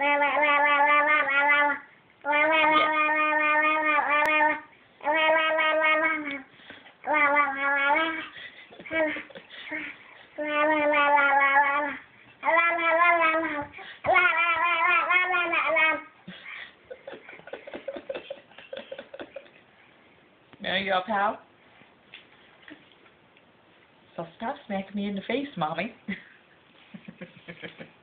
Now you up, pal? So stop smacking me in the face, Mommy.